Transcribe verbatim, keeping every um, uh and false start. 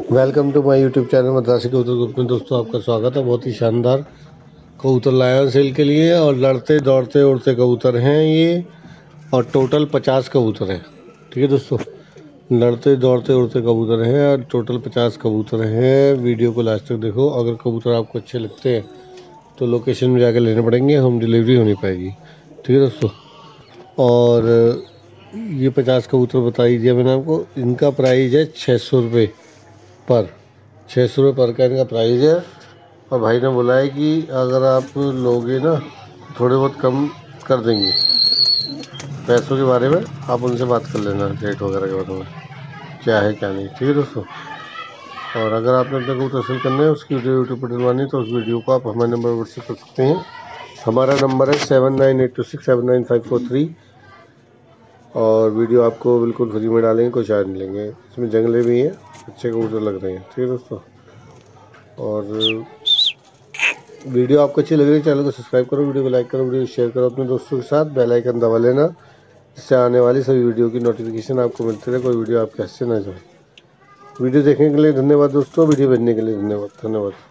Welcome to my YouTube channel Madrasi Kabutar group में। दोस्तों आपका स्वागत है। बहुत ही शानदार कबूतर लाया हूं सेल के लिए और लड़ते दौड़ते उड़ते कबूतर हैं ये, और टोटल पचास कबूतर हैं। ठीक है दोस्तों, लड़ते दौड़ते उड़ते कबूतर हैं और टोटल पचास कबूतर हैं। वीडियो को लास्ट तक देखो। अगर कबूतर आपको अच्छे लगते हैं तो लोकेशन में जाकर लेने पड़ेंगे, होम डिलीवरी होनी पाएगी। ठीक है दोस्तों, और ये पचास कबूतर बता दीजिए मैंने आपको। इनका प्राइस है छः सौ रुपये पर छः सौ रुपये पर का इनका प्राइस है। और भाई ने बोला है कि अगर आप लोगे ना थोड़े बहुत कम कर देंगे। पैसों के बारे में आप उनसे बात कर लेना, रेट वगैरह के बारे में क्या है क्या नहीं। ठीक है दोस्तों, और अगर आपने अपने कबूतर सेल करने हैं, उसकी वीडियो यूट्यूब पर डलवानी है तो उस वीडियो को आप हमारे नंबर व्हाट्सएप कर सकते हैं। हमारा नंबर है seven nine eight two six seven nine five four three. और वीडियो आपको बिल्कुल फ्री में डालेंगे, कोई चार्ज नहीं लेंगे। इसमें जंगले भी हैं, अच्छे कबूतर लग रहे हैं। ठीक है दोस्तों, और वीडियो आपको अच्छी लग रही है चैनल को सब्सक्राइब करो, वीडियो को लाइक करो, वीडियो को शेयर करो अपने दोस्तों के साथ। बेल आइकन दबा लेना, इससे आने वाली सभी वीडियो की नोटिफिकेशन आपको मिलती रहे, कोई वीडियो आपके हाथ से ना जाए। वीडियो देखने के लिए धन्यवाद दोस्तों, वीडियो भेजने के लिए धन्यवाद धन्यवाद।